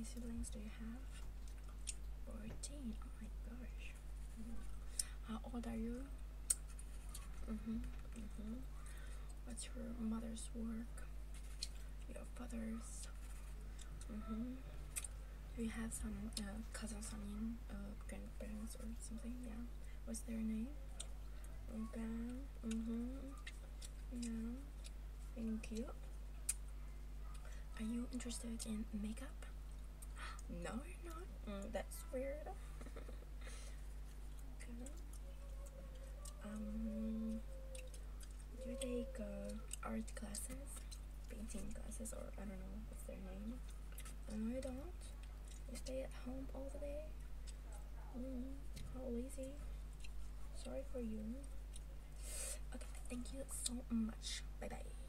siblings do you have? 14. Oh my gosh. How old are you? What's your mother's work? Your father's? Do you have some cousins, I mean, grandparents or something? Yeah. What's their name? Okay. Yeah. Thank you. Are you interested in makeup? No, you're not. That's weird. Okay. Do you take art classes, painting classes, or I don't know what's their name? No, you don't. You stay at home all the day. How lazy. Sorry for you. Okay, thank you so much. Bye bye.